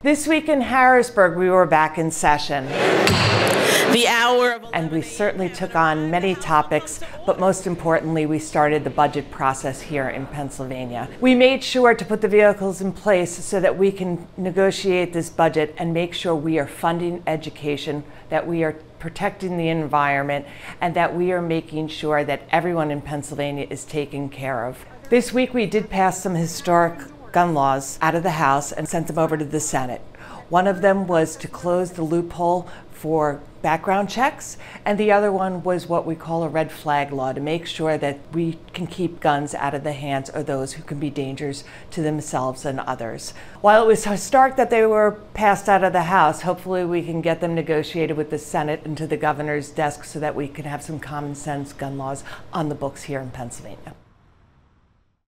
This week in Harrisburg, we were back in session. The hour. And we certainly took on many topics, but most importantly, we started the budget process here in Pennsylvania. We made sure to put the vehicles in place so that we can negotiate this budget and make sure we are funding education, that we are protecting the environment, and that we are making sure that everyone in Pennsylvania is taken care of. This week, we did pass some historic gun laws out of the House and sent them over to the Senate. One of them was to close the loophole for background checks, and the other one was what we call a red flag law, to make sure that we can keep guns out of the hands of those who can be dangers to themselves and others. While it was historic that they were passed out of the House, hopefully we can get them negotiated with the Senate and to the governor's desk so that we can have some common sense gun laws on the books here in Pennsylvania.